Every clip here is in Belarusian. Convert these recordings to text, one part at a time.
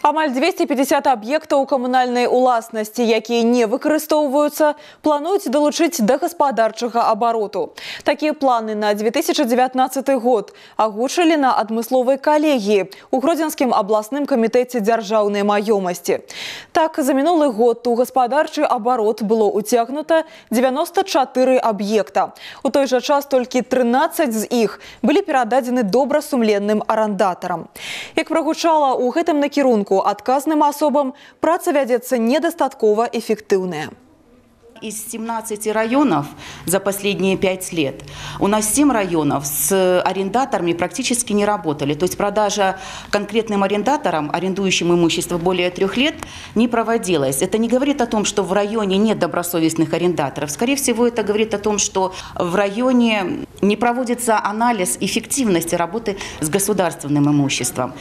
Амаль 250 аб'ектаў камунальнай уласнасці, якія не выкарыстоўваюцца, плануюць далучыць да гаспадарчага абароту. Такія планы на 2019 год агучылі на адмысловай калегіі у Гродзенскім абласным камітэце дзяржаўнай маёмасці. Так, за мінулы год у гаспадарчы абарот было ўцягнута 94 аб'екта. У той жа час толькі 13 з іх былі перададзены добрасумленным арандатарам. Як прагучала у гэтым накірунку, адказным асобам праца вядзецца недастаткова эффектыўная. Из 17 районов за последние 5 лет у нас 7 районов с арендаторами практически не работали. То есть продажа конкретным арендаторам, арендующим имущество более 3 лет, не проводилась. Это не говорит о том, что в районе нет добросовестных арендаторов. Скорее всего, это говорит о том, что в районе не проводится анализ эффективности работы с государственным имуществом.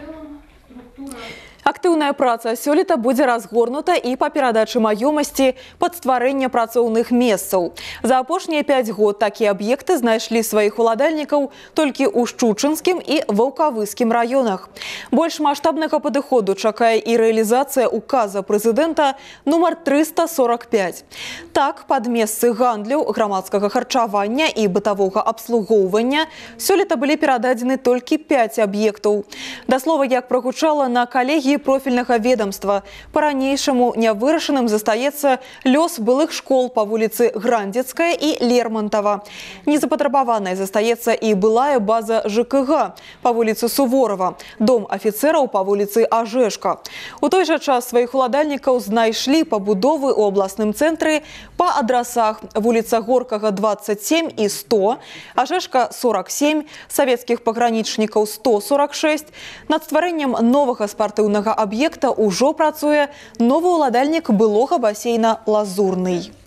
Актыўная праца сёлета будзе разгорнута і па перадачы маёмасці пад стварэнне працоўных месцаў. За апошнія 5 год такія аб'екты знайшлі сваіх уладальнікаў толькі ў Шчучынскім і Ваўкавыскім раёнах. Больш маштабнага падыходу чакае і рэалізацыя указа прэзідэнта нумар 345. Так, пад месцы гандлю, грамадскага харчавання і бытавога абслугоўвання сёлета былі перададзены толькі 5 аб'ектаў. Да слова, як прагучала на калегіі профільнага ведомства, па-ранейшаму нявырашаным застаецца лёс былых школ па вуліцы Грандзецкая і Лермонтова. Незапатрабаванай застаецца і былая база ЖКГ па вуліцы Суворова, дом афіцэраў па вуліцы Ажэшка. У той жа час сваіх уладальнікаў знайшлі пабудовы ў абласным цэнтры па адрасах вуліца Горкага 27 і 100, Ажэшка 47, савецкіх пагранічнікаў 146. Над стварэннем новага спартыўнага аб'екта ўжо працуе новы ўладальнік былога басейна «Лазурный».